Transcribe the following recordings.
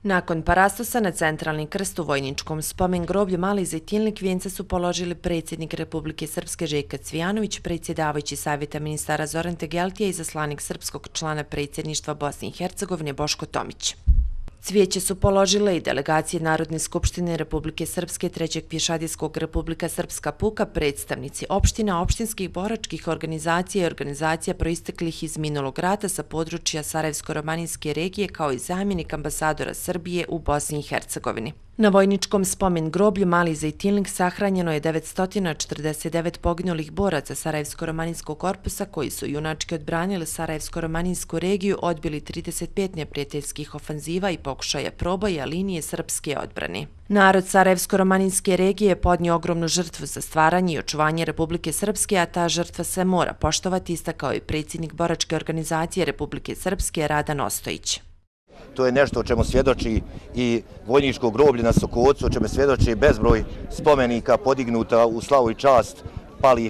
Nakon parastosa na Centralni krst u Vojničkom spomen groblju Mali Zejtinlik vijence su položili predsjednik Republike Srpske Željko Cvijanović, predsjedavajući Savjeta ministara Zoran Tegeltija i izaslanik srpskog člana predsjedništva Bosne i Hercegovine Boško Tomić. Cvijeće su položile i delegacije Narodne skupštine Republike Srpske, Trećeg pješadijskog Republika Srpska puka, predstavnici opština, opštinskih boračkih organizacija i organizacija proisteklih iz minulog rata sa područja Sarajevsko-romanijske regije kao i zamjenik ambasadora Srbije u Bosni i Hercegovini. Na Vojničkom spomen groblju Mali Zejtinlik sahranjeno je 949 poginulih boraca Sarajevsko-romanijskog korpusa koji su junački odbranili Sarajevsko-romanijsku regiju, odbili 35 neprijateljskih ofanziva i pokušaja proboja linije srpske odbrane. Narod Sarajevsko-romanijske regije je podnio ogromnu žrtvu za stvaranje i očuvanje Republike Srpske, a ta žrtva se mora poštovati, istakao je predsjednik boračke organizacije Republike Srpske Radan Ostojić. To je nešto o čemu svjedoči i vojničko groblje na Sokocu, o čemu svjedoči bezbroj spomenika podignuta u slavu i čast palih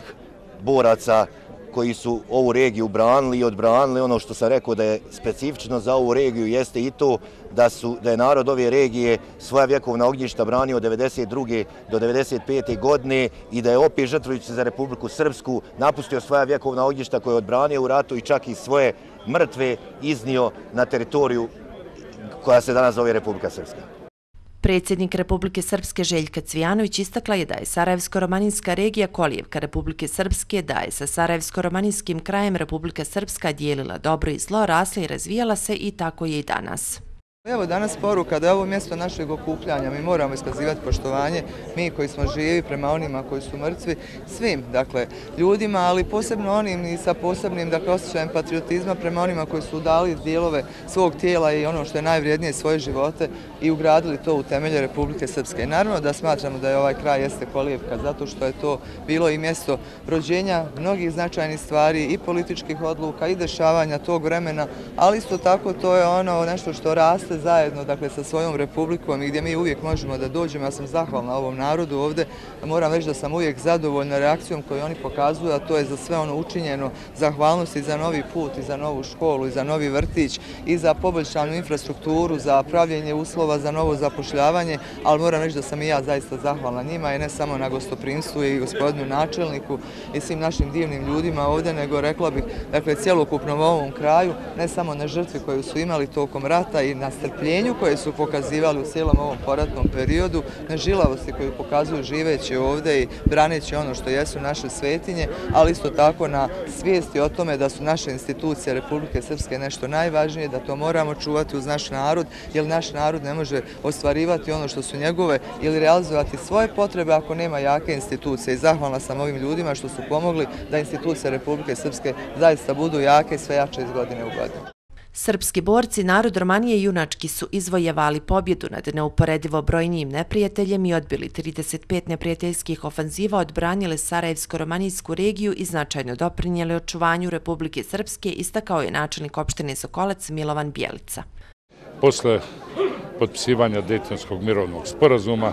boraca koji su ovu regiju branili i odbranili. Ono što sam rekao da je specifično za ovu regiju jeste i to da je narod ove regije svoja vjekovna ognjišta branio od 1992. do 1995. godine i da je opet žrtvujući za Republiku Srpsku napustio svoja vjekovna ognjišta koje je odbranio u ratu i čak i svoje mrtve iznio na teritoriju koja se danas zove Republika Srpska. Predsjednik Republike Srpske Željko Cvijanović istakla je da je Sarajevsko-romanijska regija kolijevka Republike Srpske, da je sa Sarajevsko-romanijskim krajem Republika Srpska dijelila dobro i zlo, rasla i razvijala se i tako je i danas. Evo danas poruka da je ovo mjesto našeg okupljanja, mi moramo iskazivati poštovanje, mi koji smo živi prema onima koji su mrtvi, svim ljudima, ali posebno onim i sa posebnim osjećajem patriotizma prema onima koji su dali dijelove svog tijela i ono što je najvrijednije svoje živote i ugradili to u temelje Republike Srpske. Naravno da smatramo da je ovaj kraj jeste kolijevka zato što je to bilo i mjesto rođenja mnogih značajnih stvari i političkih odluka i dešavanja tog vremena, ali isto tako to je ono nešto što raste zajedno sa svojom republikom i gdje mi uvijek možemo da dođemo. Ja sam zahvalna ovom narodu ovdje, moram reći da sam uvijek zadovoljna reakcijom koju oni pokazuju, a to je za sve ono učinjeno, zahvalnost i za novi put, i za novu školu, i za novi vrtić, i za poboljšanu infrastrukturu, za pravljenje uslova, za novo zapošljavanje, ali moram reći da sam i ja zaista zahvalna njima i ne samo na gostoprimstvu i gospodinu načelniku i svim našim divnim ljudima ovdje, nego rekla bih cjelokupnom ovom kraju, ne samo na žrtvi koju su imali tokom rata i na strpljenju koje su pokazivali u cijelom ovom poratnom periodu, na žilavosti koju pokazuju živeći ovdje i braneći ono što jesu naše svetinje, ali isto tako na svijesti o tome da su naše institucije Republike Srpske nešto najvažnije, da to moramo čuvati uz naš narod, jer naš narod ne može ostvarivati ono što su njegove ili realizovati svoje potrebe ako nema jake institucije. I zahvalna sam ovim ljudima što su pomogli da institucije Republike Srpske zaista budu jake i sve jače iz godine u godinu. Srpski borci, narod Romanije junački su izvojevali pobjedu nad neuporedivo brojnijim neprijateljem i odbili 35 neprijateljskih ofanziva, odbranili Sarajevsko-romanijsku regiju i značajno doprinijeli očuvanju Republike Srpske, istakao je načelnik opštine Sokolac Milovan Bjelica. Posle potpisivanja Dejtonskog mirovnog sporazuma,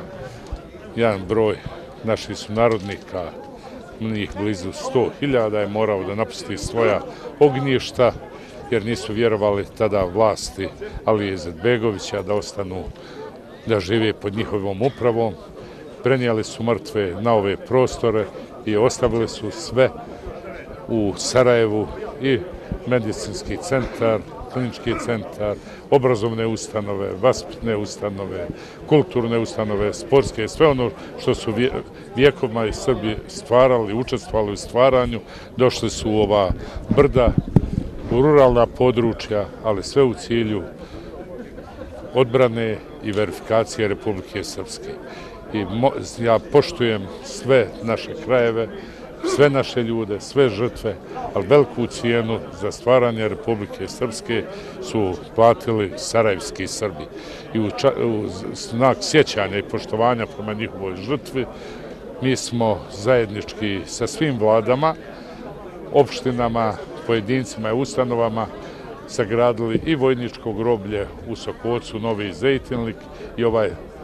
jedan broj naših sunarodnika, njih blizu 100.000, je morao da napusti svoja ognjišta, jer nisu vjerovali tada vlasti Alije Izetbegovića da ostanu, da žive pod njihovom upravom. Prenijeli su mrtve na ove prostore i ostavili su sve u Sarajevu i medicinski centar, klinički centar, obrazovne ustanove, vaspitne ustanove, kulturne ustanove, sportske, sve ono što su vjekovima i Srbi stvarali, učestvovali u stvaranju, došli su u ova brda, u ruralna područja, ali sve u cilju odbrane i verifikacije Republike Srpske. I ja poštujem sve naše krajeve, sve naše ljude, sve žrtve, ali veliku cijenu za stvaranje Republike Srpske su platili sarajevski Srbi. I u znak sjećanja i poštovanja prema njihovoj žrtvi mi smo zajednički sa svim vladama, opštinama, pojedincima i ustanovama sagradili i vojničko groblje u Sokocu, Novi Zejtinlik i ovaj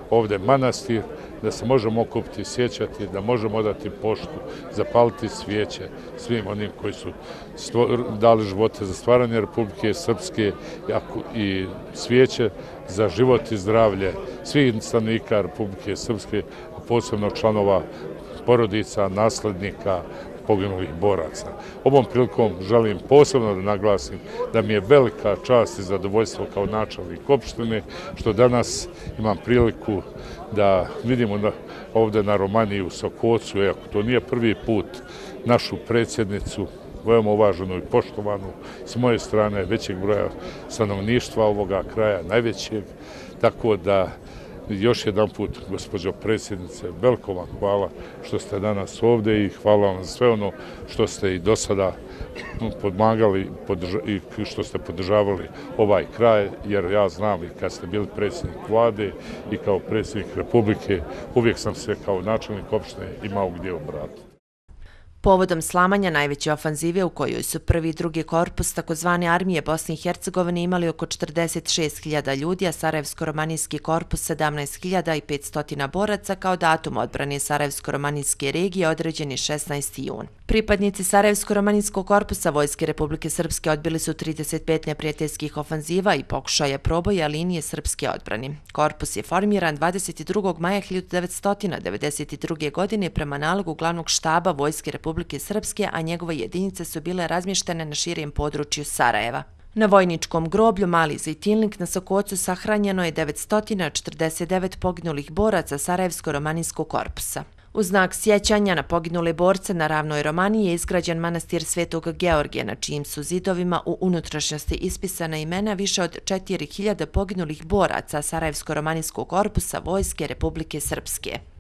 ovde manastir, da se možemo okupiti, sjećati, da možemo odati poštu, zapaliti svijeće svim onim koji su dali živote za stvaranje Republike Srpske i svijeće za život i zdravlje svih stanovnika Republike Srpske, posebno članova porodica, naslednika, poginulih boraca. Ovom prilikom želim posebno da naglasim da mi je velika čast i zadovoljstvo kao načelnik opštine što danas imam priliku da vidimo ovde na Romaniji u Sokocu, iako to nije prvi put, našu predsjednicu, veoma uvaženu i poštovanu, s moje strane većeg broja stanovništva ovoga kraja, najvećeg, tako da još jedan put, gospođo predsjednice, veliko vam hvala što ste danas ovde i hvala vam za sve ono što ste i do sada podmagali i što ste podržavali ovaj kraj, jer ja znam i kad ste bili predsjednik vlade i kao predsjednik Republike, uvijek sam se kao načelnik opštine imao gdje obratiti. Povodom slamanja najveće ofanzive u kojoj su prvi i drugi korpus takozvane armije Bosne i Hercegovine imali oko 46.000 ljudi, a Sarajevsko-romanijski korpus 17.500 boraca, kao datum odbrane Sarajevsko-romanijske regije određen je 16. jun. Pripadnici Sarajevsko-romanijskog korpusa Vojske Republike Srpske odbili su 35 neprijateljskih ofanziva i pokušaja proboja linije srpske odbrane. Korpus je formiran 22. maja 1992. godine prema nalogu glavnog štaba Vojske Republike Srpske, a njegove jedinice su bile razmještene na širijem području Sarajeva. Na vojničkom groblju Mali Zejtinlik na Sokocu sahranjeno je 949 poginulih boraca Sarajevsko-romanijskog korpusa. U znak sjećanja na poginule borce na ravnoj Romaniji je izgrađen manastir Svetog Georgija, na čijim su zidovima u unutrašnjosti ispisana imena više od 4000 poginulih boraca Sarajevsko-romanijskog korpusa Vojske Republike Srpske.